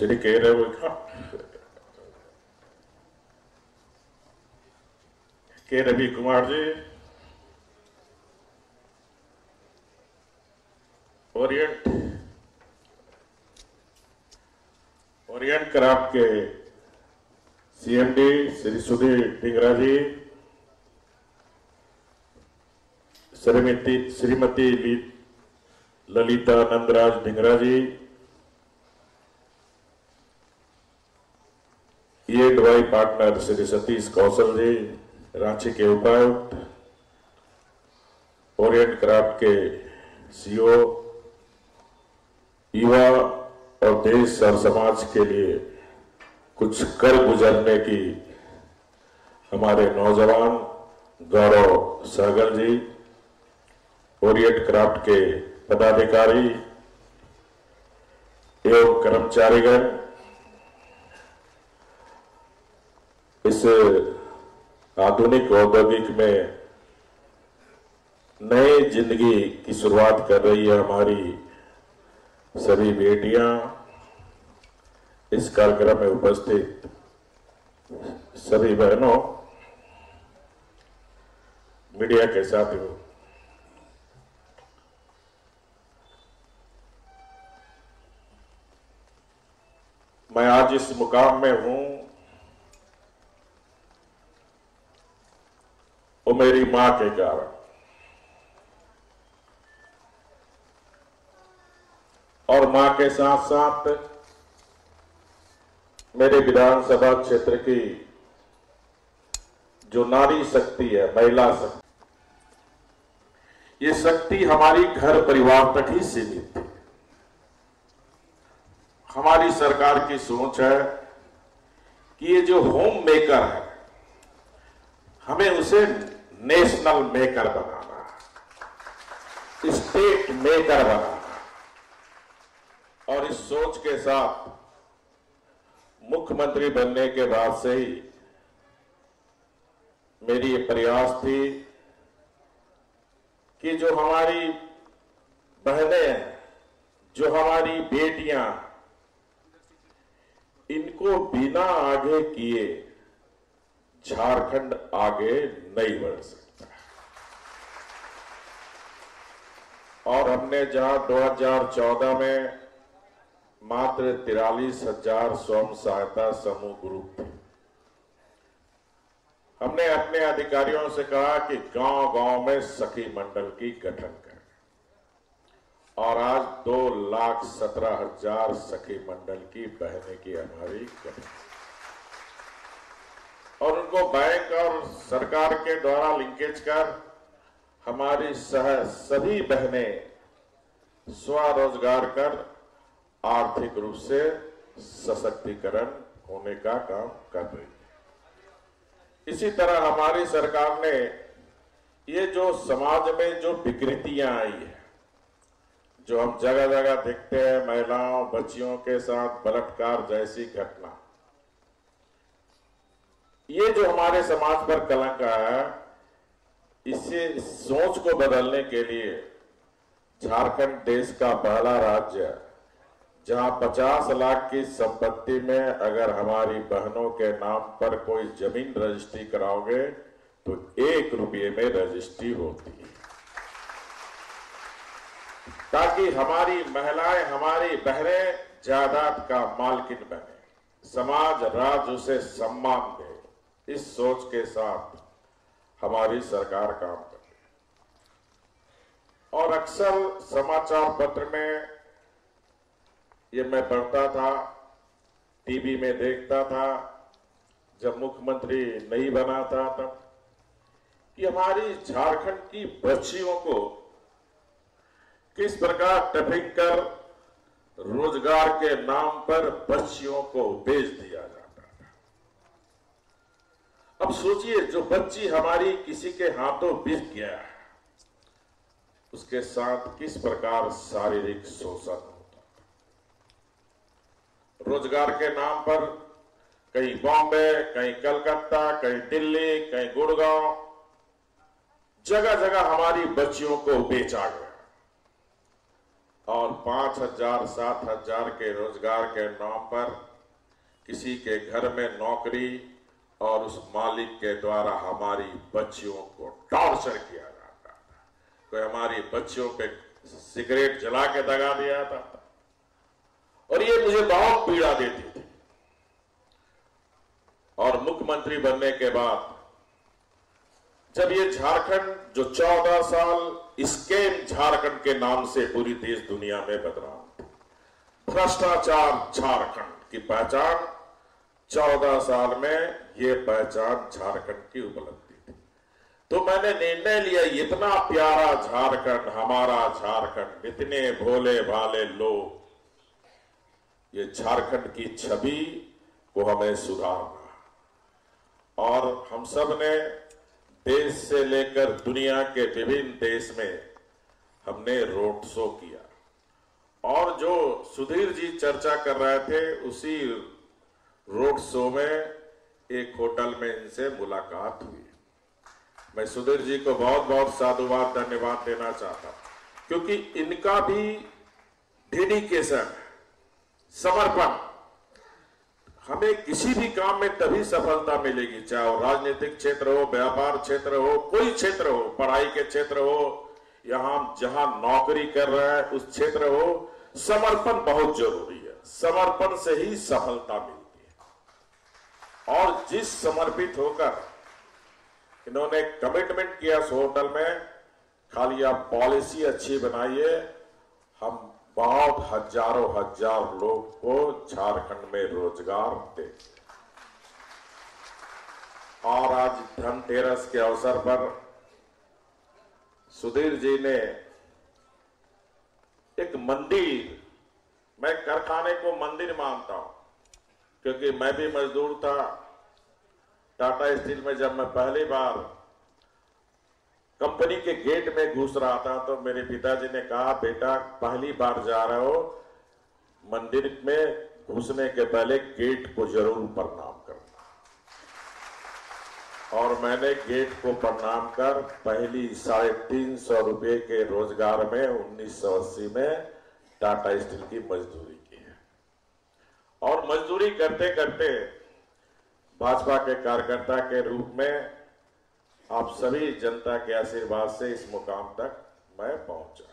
Shri K Ravi Kumar ji, Orient Craft के CMD Shri Sudhir Dhingra ji, Shrimati Lalita Nandraj Dhingra ji, EY partner Shri Satish Kaushal ji, Ranchi के उपायुक्त, ओरिएंट क्राफ्ट के CEO, युवा और देश और समाज के लिए कुछ कर गुजरने की हमारे नौजवान गौरव सहगल जी, ओरिएंट क्राफ्ट के पदाधिकारी एवं कर्मचारीगण, इस आधुनिक औद्योगिक में नई जिंदगी की शुरुआत कर रही है हमारी सभी बेटियां, इस कार्यक्रम में उपस्थित सभी बहनों, मीडिया के साथियों, मैं आज इस मुकाम में हूं वो मेरी मां के कारण। और मां के साथ साथ मेरे विधानसभा क्षेत्र की जो नारी शक्ति है, महिला शक्ति, ये शक्ति हमारी घर परिवार तक ही सीमित थी। हमारी सरकार की सोच है कि ये जो होम मेकर है, हमें उसे नेशनल मेकर बनाना है, स्टेट मेकर बनाना है। और इस सोच के साथ मुख्यमंत्री बनने के बाद से ही मेरी ये प्रयास थी कि जो हमारी बहनें हैं, जो हमारी बेटियां, इनको बिना आगे किए झारखंड आगे नहीं बढ़ सकता। और हमने जहां 2014 में मात्र 43,000 स्वयं सहायता समूह ग्रुप थे, हमने अपने अधिकारियों से कहा कि गांव-गांव में सखी मंडल की गठन करें। और आज 2,17,000 सखी मंडल की बहनें की हमारी गठन, और उनको बैंक और सरकार के द्वारा लिंकेज कर हमारी सभी बहनें स्वरोजगार कर आर्थिक रूप से सशक्तिकरण होने का काम कर रही है। इसी तरह हमारी सरकार ने ये जो समाज में जो विकृतियां आई है, जो हम जगह जगह देखते हैं, महिलाओं बच्चियों के साथ बलात्कार जैसी घटना, ये जो हमारे समाज पर कलंक आया है, इसे सोच को बदलने के लिए झारखंड देश का पहला राज्य है जहां 50 लाख की संपत्ति में अगर हमारी बहनों के नाम पर कोई जमीन रजिस्ट्री कराओगे तो 1 रुपये में रजिस्ट्री होती है, ताकि हमारी महिलाएं, हमारी बहनें जायदाद का मालकिन बने, समाज राज्य उसे सम्मान दे। इस सोच के साथ हमारी सरकार काम कर रही है। और अक्सर समाचार पत्र में ये मैं पढ़ता था, टीवी में देखता था, जब मुख्यमंत्री नहीं बना था तब, कि हमारी झारखंड की बच्चियों को किस प्रकार ट्रैफिक कर रोजगार के नाम पर बच्चियों को बेच दिया जाता था। अब सोचिए, जो बच्ची हमारी किसी के हाथों बिक गया है, उसके साथ किस प्रकार शारीरिक शोषण होता है। रोजगार के नाम पर कहीं बॉम्बे, कहीं कलकत्ता, कहीं दिल्ली, कहीं गुड़गांव, जगह जगह हमारी बच्चियों को बेचा गया। और 5,000 7,000 के रोजगार के नाम पर किसी के घर में नौकरी और उस मालिक के द्वारा हमारी बच्चियों को टॉर्चर किया जाता था। कोई हमारी बच्चियों पे सिगरेट जला के दगा दिया जाता था और ये मुझे बहुत पीड़ा देती थी। और मुख्यमंत्री बनने के बाद जब ये झारखंड जो 14 साल स्कैम झारखंड के नाम से पूरी देश दुनिया में बदनाम थी, भ्रष्टाचार झारखंड की पहचान 14 साल में ये पहचान झारखंड की उपलब्धि थी। तो मैंने निर्णय लिया, इतना प्यारा झारखंड, हमारा झारखंड, इतने भोले भाले लोग, ये झारखंड की छवि को हमें सुधारना। और हम सब ने देश से लेकर दुनिया के विभिन्न देश में हमने रोड शो किया और जो सुधीर जी चर्चा कर रहे थे उसी रोड शो में एक होटल में इनसे मुलाकात हुई। मैं सुधीर जी को बहुत बहुत साधुवाद धन्यवाद देना चाहता हूं क्योंकि इनका भी डेडिकेशन, समर्पण, हमें किसी भी काम में तभी सफलता मिलेगी, चाहे वो राजनीतिक क्षेत्र हो, व्यापार क्षेत्र हो, कोई क्षेत्र हो, पढ़ाई के क्षेत्र हो, यहां जहां नौकरी कर रहे हैं उस क्षेत्र हो, समर्पण बहुत जरूरी है। समर्पण से ही सफलता मिलती है। और जिस समर्पित होकर इन्होंने कमिटमेंट किया उस होटल में, खाली आप पॉलिसी अच्छी बनाइए, हम बहुत हजारों हजार लोग को झारखंड में रोजगार दे। और आज धनतेरस के अवसर पर सुधीर जी ने एक मंदिर, मैं कारखाने को मंदिर मानता हूं क्योंकि मैं भी मजदूर था। टाटा स्टील में जब मैं पहली बार कंपनी के गेट में घुस रहा था तो मेरे पिताजी ने कहा, बेटा पहली बार जा रहे हो, मंदिर में घुसने के पहले गेट को जरूर प्रणाम करना। और मैंने गेट को प्रणाम कर पहली 350 रुपए के रोजगार में 1980 में टाटा स्टील की मजदूरी की है। और मजदूरी करते करते भाजपा के कार्यकर्ता के रूप में आप सभी जनता के आशीर्वाद से इस मुकाम तक मैं पहुंचा।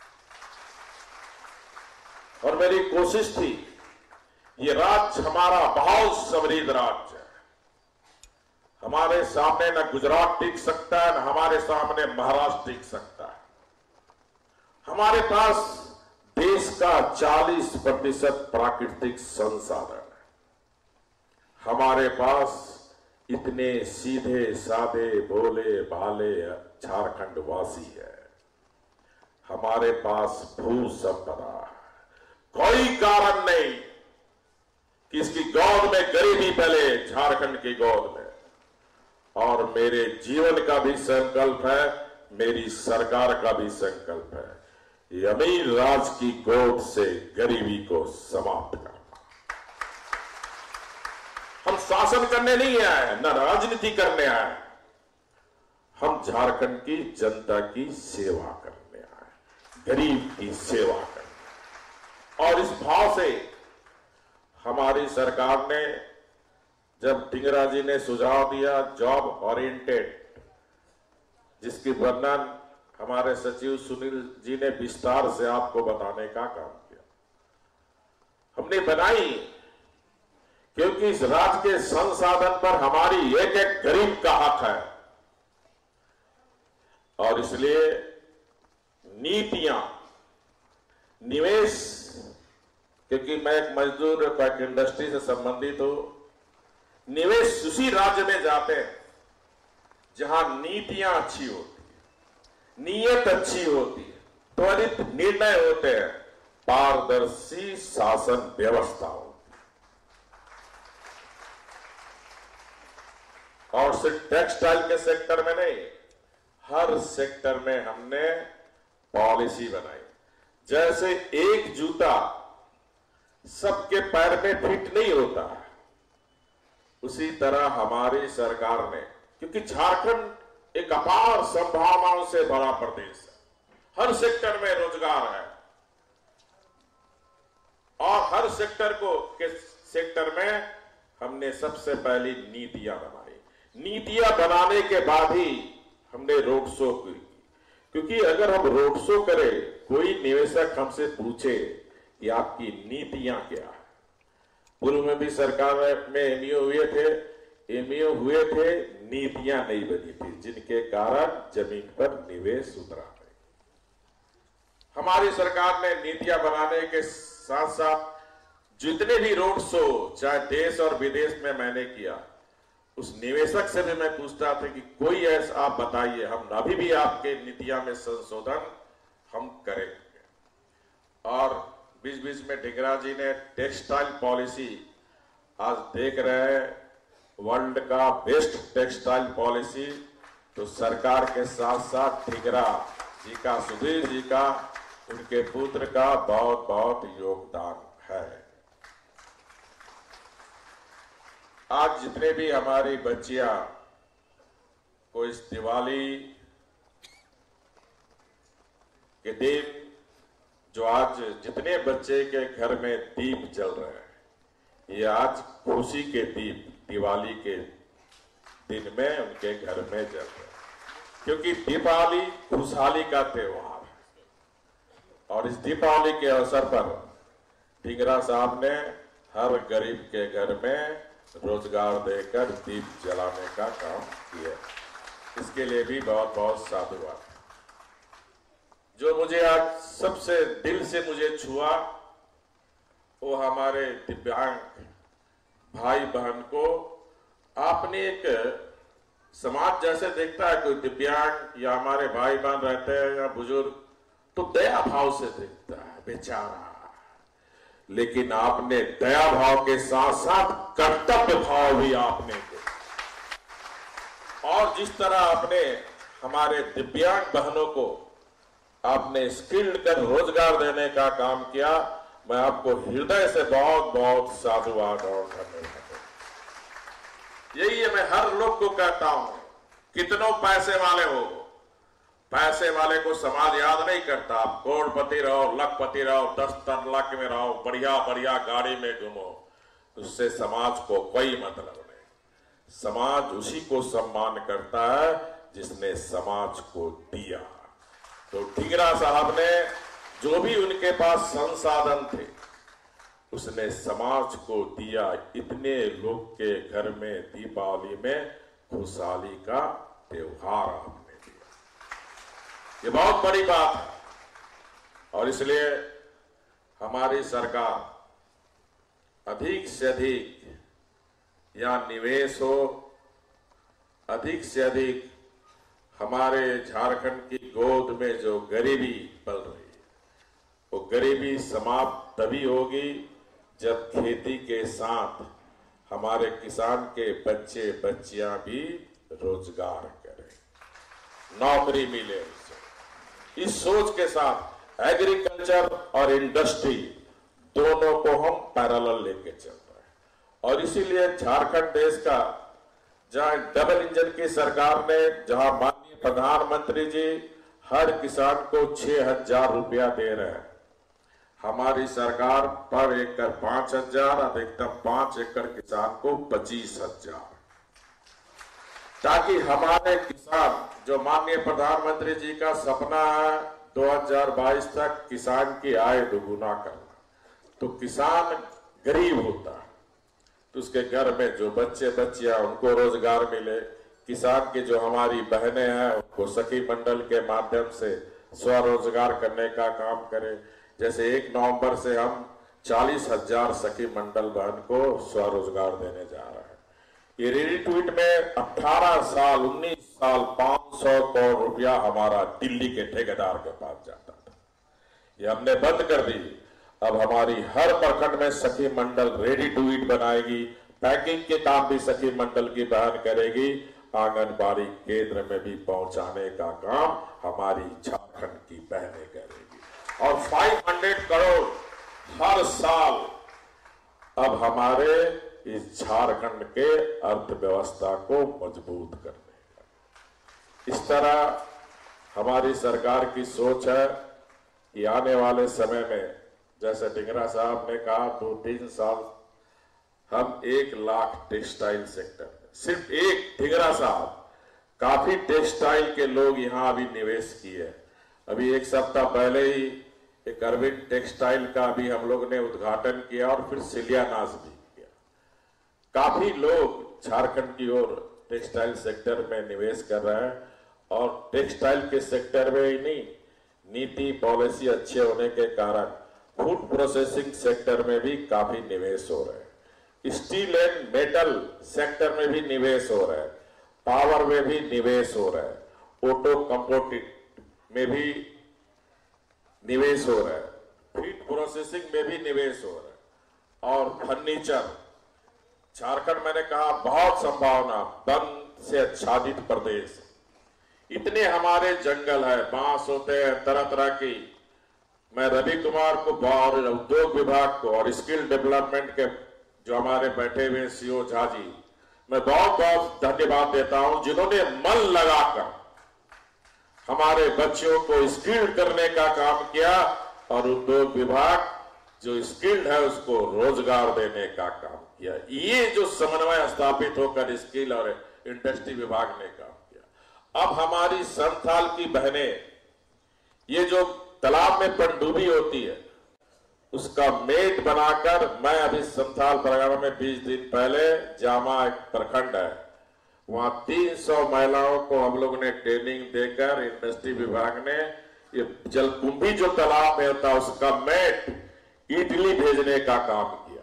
और मेरी कोशिश थी, ये राज्य हमारा बहुत समृद्ध राज्य है। हमारे सामने न गुजरात टिक सकता है, न हमारे सामने महाराष्ट्र टिक सकता है। हमारे पास देश का 40% प्राकृतिक संसाधन है। हमारे पास इतने सीधे साधे भोले भाले झारखंड वासी है। हमारे पास भू संपदा है। कोई कारण नहीं कि इसकी गोद में गरीबी पले, झारखंड की गोद में। और मेरे जीवन का भी संकल्प है, मेरी सरकार का भी संकल्प है, ये अमीर राज की गोद से गरीबी को समाप्त करना। हम शासन करने नहीं आए, न राजनीति करने आए, हम झारखंड की जनता की सेवा करने आए, गरीब की सेवा करने। और इस भाव से हमारी सरकार ने, जब टिंगरा जी ने सुझाव दिया जॉब ओरिएंटेड, जिसकी वर्णन हमारे सचिव सुनील जी ने विस्तार से आपको बताने का काम किया, हमने बनाई क्योंकि इस राज्य के संसाधन पर हमारी एक एक गरीब का हक है। और इसलिए नीतियां, निवेश, क्योंकि मैं एक मजदूर एक इंडस्ट्री से संबंधित हूं, निवेश उसी राज्य में जाते हैं जहां नीतियां अच्छी होती है, नीयत अच्छी होती है, त्वरित निर्णय होते हैं, पारदर्शी शासन व्यवस्था होती है। और सिर्फ टेक्सटाइल के सेक्टर में नहीं, हर सेक्टर में हमने पॉलिसी बनाई। जैसे एक जूता सबके पैर में फिट नहीं होता है, उसी तरह हमारी सरकार ने, क्योंकि झारखंड एक अपार संभावनाओं से भरा प्रदेश है, हर सेक्टर में रोजगार है, और हर सेक्टर के सेक्टर में हमने सबसे पहली नीतियां बनाई। नीतियां बनाने के बाद ही हमने रोड शो की, क्योंकि अगर हम रोड शो करें, कोई निवेशक हमसे पूछे कि आपकी नीतियां क्या है। पूर्व में भी सरकार में एमईओ हुए थे, नीतियां नहीं बनी थी, जिनके कारण जमीन पर निवेश उतरा है। हमारी सरकार ने नीतियां बनाने के साथ साथ जितने भी रोड शो चाहे देश और विदेश में मैंने किया, उस निवेशक से भी मैं पूछता था कि कोई ऐसा आप बताइए, हम अभी भी आपके नीतियां में संशोधन हम करेंगे। और बीच बीच में ढिंगरा जी ने टेक्सटाइल पॉलिसी, आज देख रहे हैं वर्ल्ड का बेस्ट टेक्सटाइल पॉलिसी, तो सरकार के साथ साथ ढिंगरा जी का, सुधीर जी का, उनके पुत्र का बहुत बहुत योगदान है। आज जितने भी हमारी बच्चियां को इस दिवाली के दिन, जो आज जितने बच्चे के घर में दीप जल रहे हैं, ये आज खुशी के दीप दिवाली के दिन में उनके घर में जल रहे हैं, क्योंकि दीपावली खुशहाली का त्योहार है। और इस दीपावली के अवसर पर ढिंगरा साहब ने हर गरीब के घर में रोजगार देकर दीप जलाने का काम किया। इसके लिए भी बहुत बहुत साधुवाद। जो मुझे आज सबसे दिल से मुझे छुआ, वो हमारे दिव्यांग भाई बहन को आपने एक समाज जैसे देखता है, कोई दिव्यांग या हमारे भाई बहन रहते हैं या बुजुर्ग, तो दया भाव से देखता है बेचारा, लेकिन आपने दया भाव के साथ साथ कर्तव्य भाव भी आपने दिया। और जिस तरह आपने हमारे दिव्यांग बहनों को आपने स्किल्ड कर रोजगार देने का काम किया, मैं आपको हृदय से बहुत बहुत साधुवाद और धन्यवाद। यही है, मैं हर लोग को कहता हूं, कितनों पैसे वाले हो, पैसे वाले को समाज याद नहीं करता। आप करोड़पति रहो, लखपति रहो, 10 लाख में रहो, बढ़िया बढ़िया गाड़ी में घूमो, उससे समाज को कोई मतलब नहीं। समाज उसी को सम्मान करता है जिसने समाज को दिया। तो ढिंगरा साहब ने जो भी उनके पास संसाधन थे, उसने समाज को दिया। इतने लोग के घर में दीपावली में खुशहाली का त्योहार आपने दिया, ये बहुत बड़ी बात है। और इसलिए हमारी सरकार अधिक से अधिक या निवेश हो, अधिक से अधिक हमारे झारखंड की गोद में जो गरीबी पल रही है, वो गरीबी समाप्त तभी होगी जब खेती के साथ हमारे किसान के बच्चे बच्चियां भी रोजगार करें, नौकरी मिले उसे। इस सोच के साथ एग्रीकल्चर और इंडस्ट्री दोनों को हम पैरेलल लेके चल रहे हैं। और इसीलिए झारखंड देश का, जहां डबल इंजन की सरकार ने, जहां माननीय प्रधानमंत्री जी हर किसान को 6,000 रुपया दे रहे हैं, हमारी सरकार पर एकड़ 5,000, अधिकतम 5 एकड़ किसान को 25,000, ताकि हमारे किसान, जो माननीय प्रधानमंत्री जी का सपना है 2022 तक किसान की आय दोगुना करना, तो किसान गरीब होता है तो उसके घर में जो बच्चे बच्चियां, उनको रोजगार मिले। किसान की जो हमारी बहनें हैं, उनको सखी मंडल के माध्यम से स्वरोजगार करने का काम करें। जैसे 1 नवंबर से हम 40,000 सखी मंडल बहन को स्वरोजगार देने जा रहे हैं। ये रेडी ट्वीट में 18 साल 19 साल 500 करोड़ रुपया हमारा दिल्ली के ठेकेदार के पास जाता था, ये हमने बंद कर दी। अब हमारी हर प्रखंड में सखी मंडल रेडी टू ईट बनाएगी, पैकिंग के काम भी सखी मंडल की बहन करेगी, आंगनबाड़ी केंद्र में भी पहुंचाने का काम हमारी झारखंड की बहनें करेगी। और 500 करोड़ हर साल अब हमारे इस झारखंड के अर्थव्यवस्था को मजबूत करने का। इस तरह हमारी सरकार की सोच है कि आने वाले समय में जैसे ढिंगरा साहब ने कहा 2-3 साल हम 1 लाख टेक्सटाइल सेक्टर, सिर्फ एक ढिंगरा साहब, काफी टेक्सटाइल के लोग यहां अभी निवेश किए। अभी 1 सप्ताह पहले ही एक अरविंद टेक्सटाइल का भी हम लोग ने उद्घाटन किया और फिर शिलान्यास भी किया। काफी लोग झारखंड की ओर टेक्सटाइल सेक्टर में निवेश कर रहे हैं और टेक्सटाइल के सेक्टर में ही नहीं, नीति पॉलिसी अच्छे होने के कारण फूड प्रोसेसिंग सेक्टर में भी काफी निवेश हो रहे हैं, स्टील एंड मेटल सेक्टर में भी निवेश हो रहा है, पावर में भी निवेश हो रहा है, ऑटो कंपोजिट में भी निवेश हो रहा है, फीड प्रोसेसिंग में भी निवेश हो रहा है और फर्नीचर। झारखंड मैंने कहा बहुत संभावना, वन से आच्छादित प्रदेश, इतने हमारे जंगल है, बांस होते हैं तरह तरह की। मैं रवि कुमार को और उद्योग विभाग को और स्किल डेवलपमेंट के जो हमारे बैठे हुए सीओ झा जी, मैं बहुत बहुत धन्यवाद देता हूं जिन्होंने मन लगाकर हमारे बच्चों को स्किल्ड करने का काम किया और उद्योग विभाग जो स्किल्ड है उसको रोजगार देने का काम किया। ये जो समन्वय स्थापित होकर स्किल और इंडस्ट्री विभाग ने काम किया। अब हमारी संथाल की बहनें, ये जो तालाब में पनडुब्बी होती है उसका मेट बनाकर, मैं अभी संथाल परगना में 20 दिन पहले जामा एक प्रखंड है, वहां 300 महिलाओं को हम लोग ने ट्रेनिंग देकर इंडस्ट्री विभाग ने ये जलकुंभी जो तालाब में होता है उसका मैट इटली भेजने का काम किया।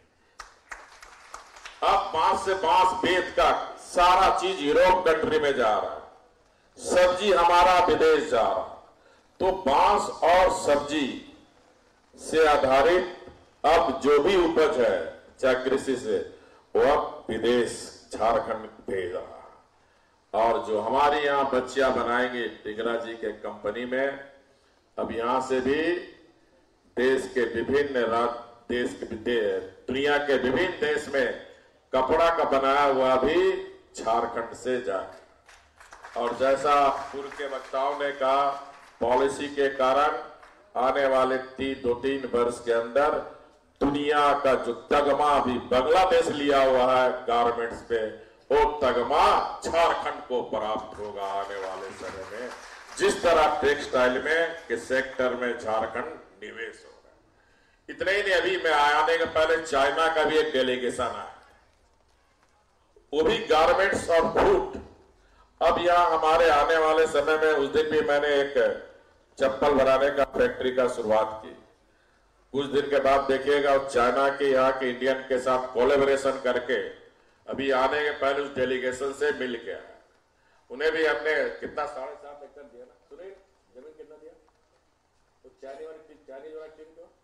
अब बांस से बांस बेच का सारा चीज यूरोप कंट्री में जा रहा है, सब्जी हमारा विदेश जा रहा है। तो बांस और सब्जी से आधारित अब जो भी उपज है चाहे कृषि से, वो अब विदेश झारखंड भेज रहा। और जो हमारे यहाँ बच्चियां बनाएंगे टिगरा जी के कंपनी में, अब यहां से भी देश के विभिन्न दुनिया के विभिन्न देश में कपड़ा का बनाया हुआ भी झारखंड से जाए। और जैसा पूर्व के वक्ताओं ने कहा, पॉलिसी के कारण आने वाले 2-3 वर्ष के अंदर दुनिया का जो तगमा भी बांग्लादेश लिया हुआ है गारमेंट्स पे, वो तगमा झारखंड को प्राप्त होगा आने वाले समय में। जिस तरह टेक्सटाइल में के सेक्टर में झारखंड निवेश हो रहा है। इतने ही नहीं, अभी मैं आने के पहले चाइना का भी एक डेलीगेशन आया, वो भी गारमेंट्स और फूड। अब यहाँ हमारे आने वाले समय में, उस दिन भी मैंने एक चप्पल बनाने का फैक्ट्री का शुरुआत की। कुछ दिन के बाद देखिएगा चाइना के यहाँ के इंडियन के साथ कोलैबोरेशन करके अभी आने के पहले उस डेलीगेशन से मिल के आया। उन्हें भी हमने कितना 7.5 एकड़ दिया ना, सुनिए जमीन कितना दिया तो चाइनीज वाली टीम को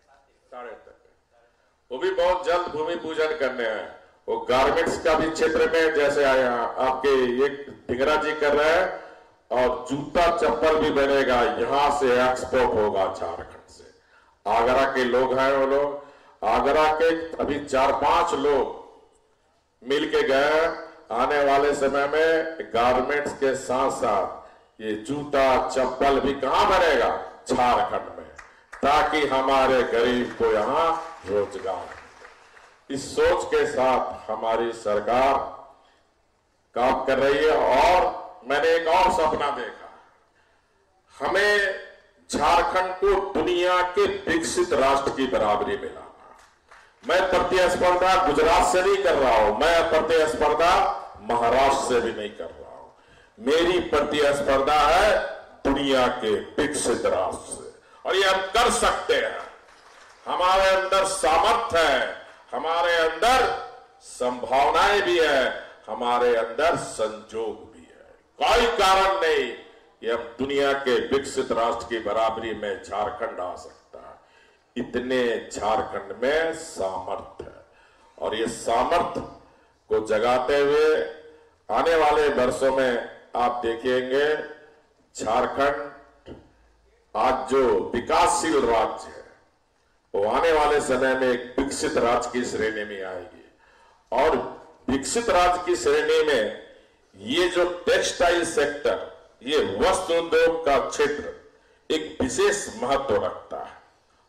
7.5। वो भी बहुत जल्द भूमि पूजन करने हैं। वो गारमेंट्स का भी क्षेत्र में जैसे आया आपके एक ढिंगरा जी कर रहे हैं, और जूता चप्पल भी बनेगा, यहां से एक्सपोर्ट होगा झारखंड से। आगरा के लोग हैं, वो लोग आगरा के अभी 4-5 लोग मिलके गए। आने वाले समय में गारमेंट्स के साथ साथ ये जूता चप्पल भी कहां बनेगा, झारखंड में, ताकि हमारे गरीब को यहां रोजगार। इस सोच के साथ हमारी सरकार काम कर रही है। और मैंने एक और सपना देखा, हमें झारखंड को दुनिया के विकसित राष्ट्र की बराबरी मिलाना। मैं प्रतिस्पर्धा गुजरात से नहीं कर रहा हूं, मैं प्रतिस्पर्धा महाराष्ट्र से भी नहीं कर रहा हूं, मेरी प्रतिस्पर्धा है दुनिया के विकसित राष्ट्र से। और ये हम कर सकते हैं, हमारे अंदर सामर्थ्य है, हमारे अंदर संभावनाएं भी है, हमारे अंदर संजोग भी है। कोई कारण नहीं कि हम दुनिया के विकसित राष्ट्र की बराबरी में झारखंड आ सकता है। इतने झारखंड में सामर्थ्य है और ये सामर्थ्य को जगाते हुए आने वाले वर्षों में आप देखेंगे झारखंड आज जो विकासशील राज्य है वो आने वाले समय में एक विकसित राज्य की श्रेणी में आएगी। और विकसित राज्य की श्रेणी में ये जो टेक्सटाइल सेक्टर, ये वस्त्र उद्योग का क्षेत्र एक विशेष महत्व रखता है।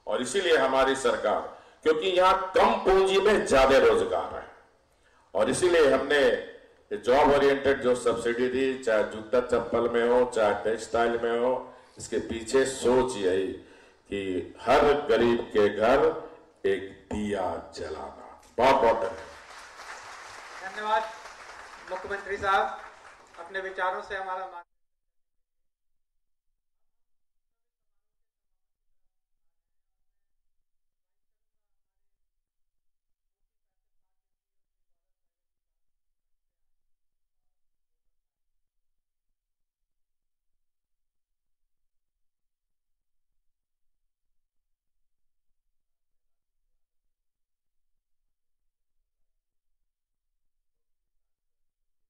और इसीलिए हमारी सरकार, क्योंकि यहां कम पूंजी में ज्यादा रोजगार है, और इसीलिए हमने जॉब ओरिएंटेड जो सब्सिडी दी, चाहे जूता चप्पल में हो, चाहे टेक्सटाइल में हो, इसके पीछे सोच यही कि हर गरीब के घर एक दिया जलाना। बहुत बहुत धन्यवाद मुख्यमंत्री साहब, अपने विचारों से हमारा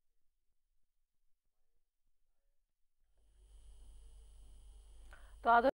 तो